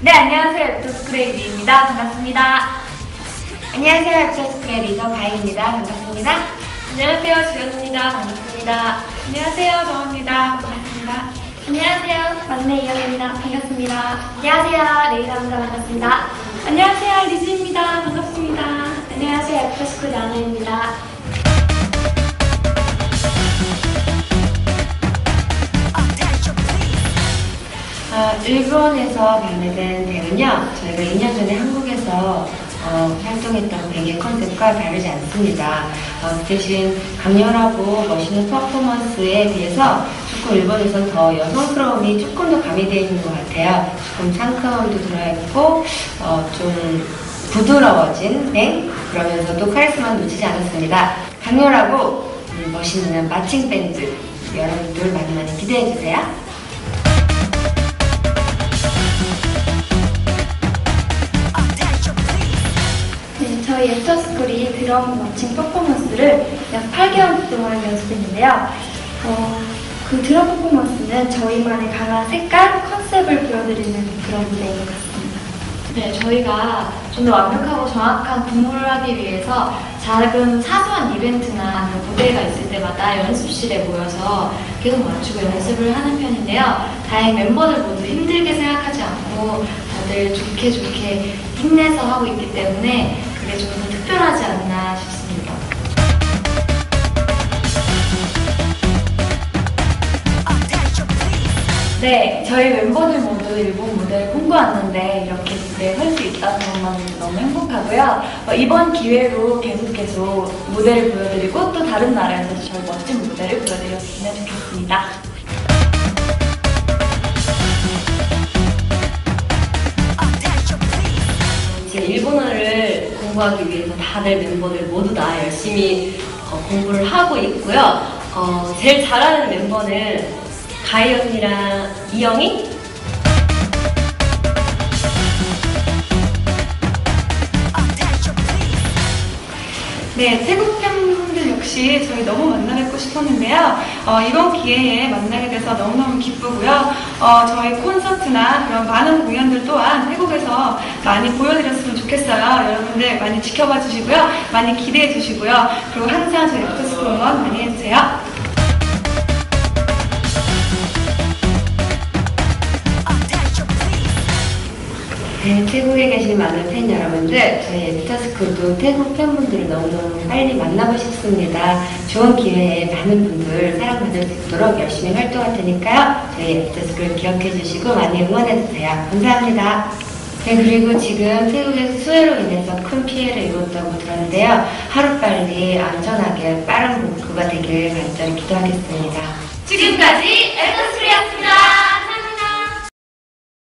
네, 안녕하세요. 애프터스쿨의 유리입니다. 반갑습니다. 안녕하세요. 애프터스쿨의 리더 가희입니다. 반갑습니다. 안녕하세요. 주연입니다. 반갑습니다. 안녕하세요. 정원입니다. 반갑습니다. 안녕하세요. 막내 이영입니다. 반갑습니다. 안녕하세요. 레이라입니다. 반갑습니다. 안녕하세요. 리즈입니다. 반갑습니다. 안녕하세요. 애프터스쿨 나나입니다. 일본에서 발매된 배우는요, 저희가 2년 전에 한국에서 활동했던 배우의 컨셉과 다르지 않습니다. 그 대신 강렬하고 멋있는 퍼포먼스에 비해서 조금 일본에서는 더 여성스러움이 조금 더 가미되어 있는 것 같아요. 조금 상큼함도 들어있고 좀 부드러워진 그러면서도 카리스마는 놓치지 않았습니다. 강렬하고 멋있는 마칭 밴드 여러분들 많이 기대해주세요. 저희 애프터스쿨이 드럼 마칭 퍼포먼스를 약 8개월 동안 연습했는데요. 그 드럼 퍼포먼스는 저희만의 강한 색깔, 컨셉을 보여드리는 그런 무대인 것 같습니다. 네, 저희가 좀 더 완벽하고 정확한 군무를 하기 위해서 작은 사소한 이벤트나 무대가 있을 때마다 연습실에 모여서 계속 맞추고 연습을 하는 편인데요. 다행히 멤버들 모두 힘들게 생각하지 않고 다들 좋게 힘내서 하고 있기 때문에 그게 좀 더 특별하지 않나 싶습니다. 네, 저희 멤버들 모두 일본 무대를 꿈꿔왔는데 이렇게 무대에 설 수 있다는 것만 너무 행복하고요. 이번 기회로 계속 무대를 보여드리고 또 다른 나라에서도 저희 멋진 무대를 보여드렸으면 좋겠습니다. 지금 일본어를 공부하기 위해서 다들 멤버들 모두 다 열심히 공부를 하고 있고요. 제일 잘하는 멤버는 가희 언니랑 이영이? 네, 태국 팬분들 역시 저희 너무 만나 뵙고 싶었는데요. 이번 기회에 만나게 돼서 너무너무 기쁘고요. 저희 콘서트나 그런 많은 공연들 또한 태국에서 많이 보여드렸으면 좋겠어요. 여러분들 많이 지켜봐 주시고요. 많이 기대해 주시고요. 그리고 항상 저희 애프터스쿨 응원 많이 해주세요. 네, 태국에 계신 많은 팬 여러분들, 저희 애프터스쿨도 태국 팬분들을 너무너무 빨리 만나고 싶습니다. 좋은 기회에 많은 분들 사랑받을 수 있도록 열심히 활동할 테니까요. 저희 애프터스쿨 기억해 주시고 많이 응원해 주세요. 감사합니다. 네, 그리고 지금 태국에서 수해로 인해서 큰 피해를 입었다고 들었는데요. 하루빨리 안전하게 빠른 복구가 되길 간절히 기도하겠습니다. 지금까지 애프터스쿨이었습니다.